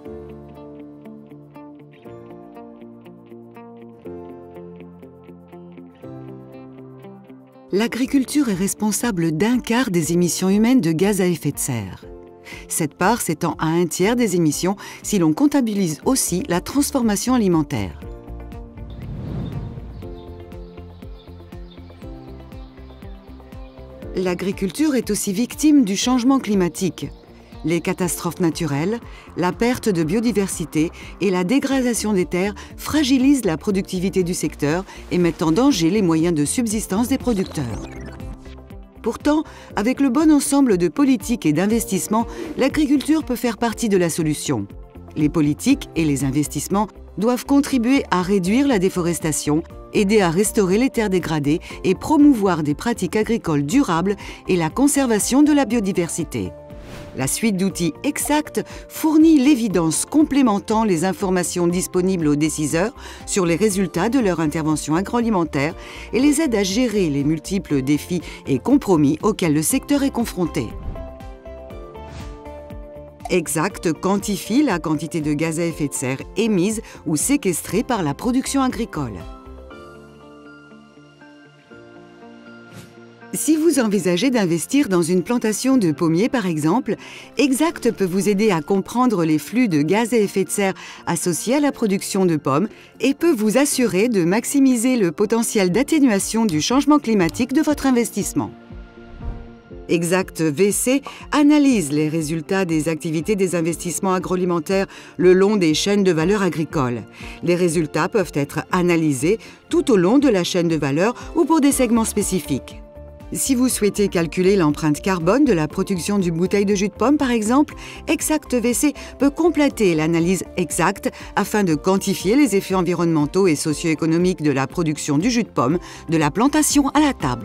L'agriculture est responsable d'un quart des émissions humaines de gaz à effet de serre. Cette part s'étend à un tiers des émissions si l'on comptabilise aussi la transformation alimentaire. L'agriculture est aussi victime du changement climatique. Les catastrophes naturelles, la perte de biodiversité et la dégradation des terres fragilisent la productivité du secteur et mettent en danger les moyens de subsistance des producteurs. Pourtant, avec le bon ensemble de politiques et d'investissements, l'agriculture peut faire partie de la solution. Les politiques et les investissements doivent contribuer à réduire la déforestation, aider à restaurer les terres dégradées et promouvoir des pratiques agricoles durables et la conservation de la biodiversité. La suite d'outils Exact fournit l'évidence complémentant les informations disponibles aux décideurs sur les résultats de leur intervention agroalimentaire et les aide à gérer les multiples défis et compromis auxquels le secteur est confronté. Exact quantifie la quantité de gaz à effet de serre émise ou séquestrée par la production agricole. Si vous envisagez d'investir dans une plantation de pommiers, par exemple, Exact peut vous aider à comprendre les flux de gaz à effet de serre associés à la production de pommes et peut vous assurer de maximiser le potentiel d'atténuation du changement climatique de votre investissement. Exact VC analyse les résultats des activités des investissements agroalimentaires le long des chaînes de valeur agricoles. Les résultats peuvent être analysés tout au long de la chaîne de valeur ou pour des segments spécifiques. Si vous souhaitez calculer l'empreinte carbone de la production d'une bouteille de jus de pomme, par exemple, Exact VC peut compléter l'analyse Exact afin de quantifier les effets environnementaux et socio-économiques de la production du jus de pomme, de la plantation à la table.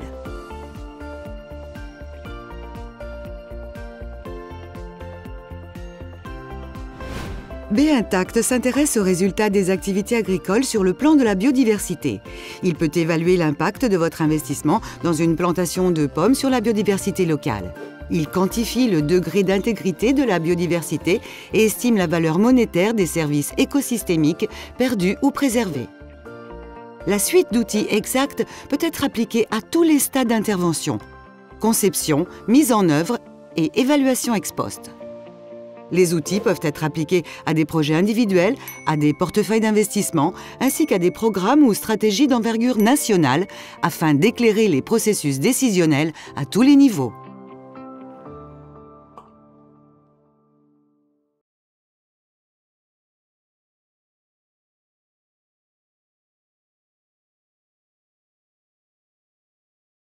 B-Intact s'intéresse aux résultats des activités agricoles sur le plan de la biodiversité. Il peut évaluer l'impact de votre investissement dans une plantation de pommes sur la biodiversité locale. Il quantifie le degré d'intégrité de la biodiversité et estime la valeur monétaire des services écosystémiques perdus ou préservés. La suite d'outils Exact peut être appliquée à tous les stades d'intervention: conception, mise en œuvre et évaluation ex post. Les outils peuvent être appliqués à des projets individuels, à des portefeuilles d'investissement, ainsi qu'à des programmes ou stratégies d'envergure nationale, afin d'éclairer les processus décisionnels à tous les niveaux.